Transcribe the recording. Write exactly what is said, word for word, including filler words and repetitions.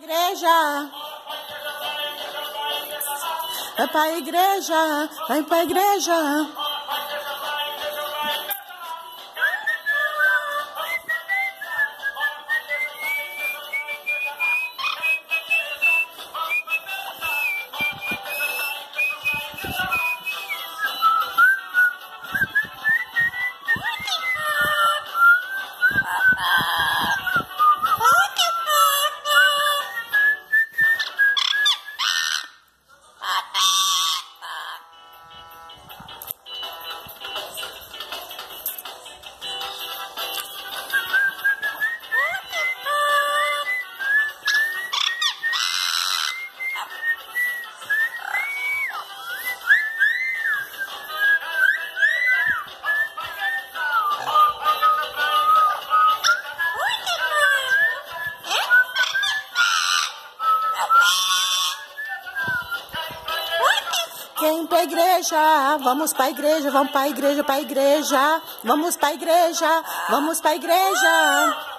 igreja. Vai pra igreja, vai pra igreja. Vem pra igreja, vamos pra igreja, vamos pra igreja, pra igreja, vamos pra igreja, vamos pra igreja.